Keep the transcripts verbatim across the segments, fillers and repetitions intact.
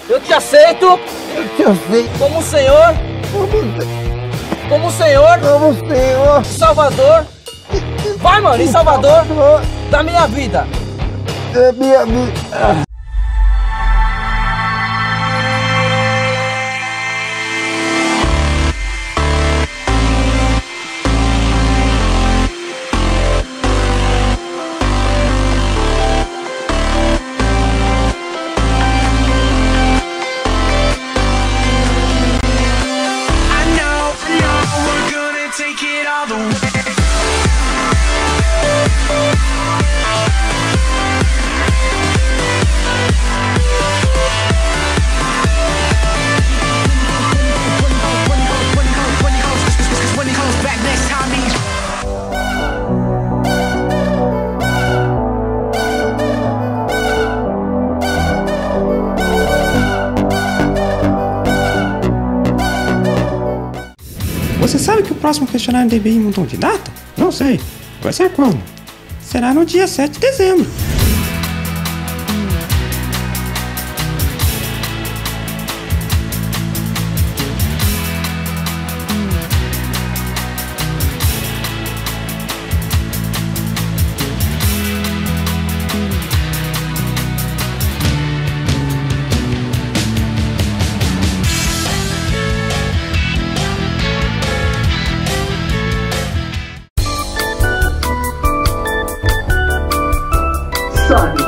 Eu te aceito. Eu te aceito. Como Senhor. Como, como Senhor. Como Senhor. Salvador. Vai, mano, em Salvador. Da minha vida. Da minha vida. Você sabe que o próximo questionário do A B B I mudou de data? Não sei. Vai ser quando? Será no dia sete de dezembro. Sobe.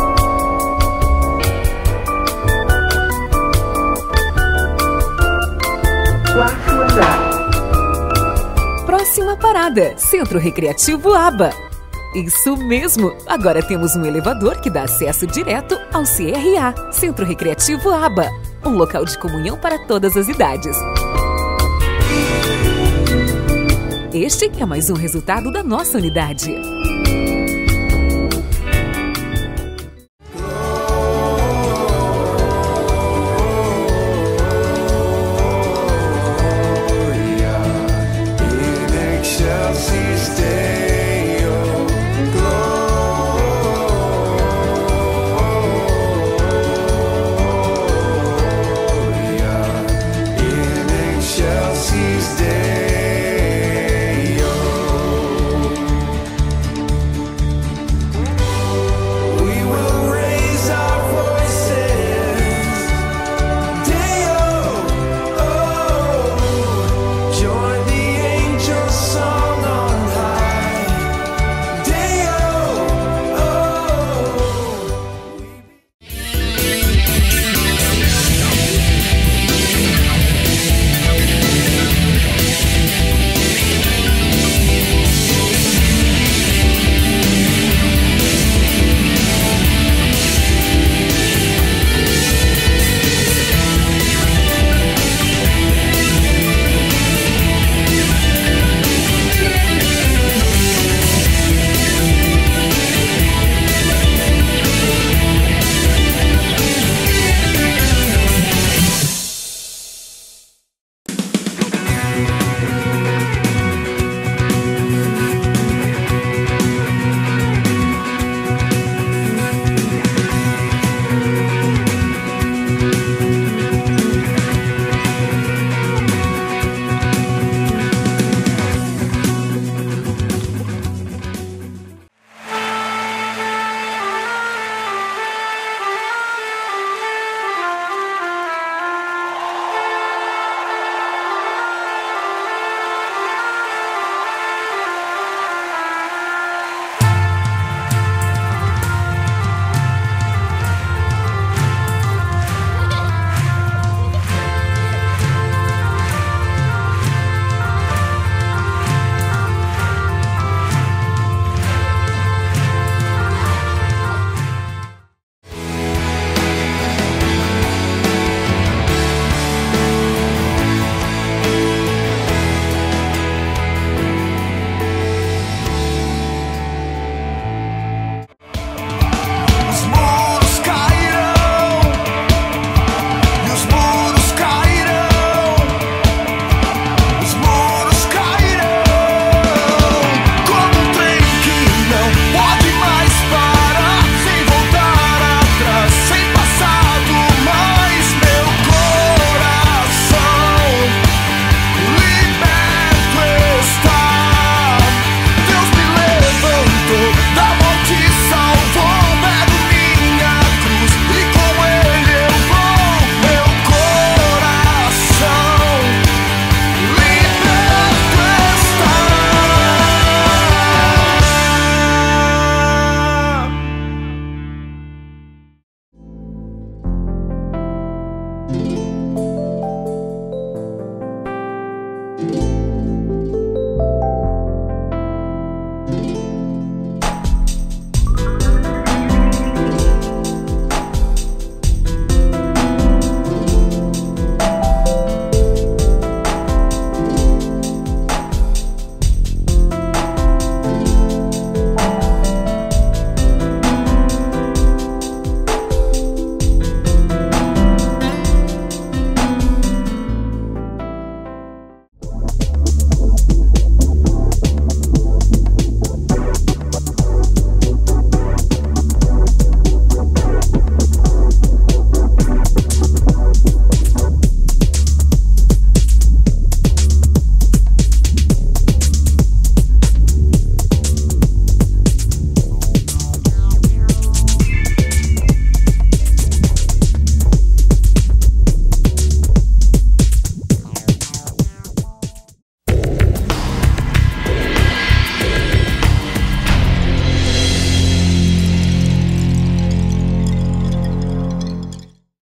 Quarto andar. Próxima parada, Centro Recreativo ABBA. Isso mesmo! Agora temos um elevador que dá acesso direto ao C R A, Centro Recreativo ABBA, um local de comunhão para todas as idades. Este é mais um resultado da nossa unidade.